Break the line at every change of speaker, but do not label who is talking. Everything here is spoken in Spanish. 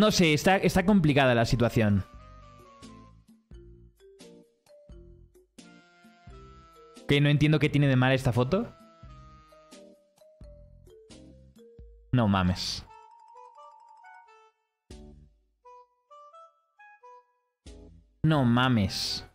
No sé, está complicada la situación. Que no entiendo qué tiene de mal esta foto. No mames. No mames.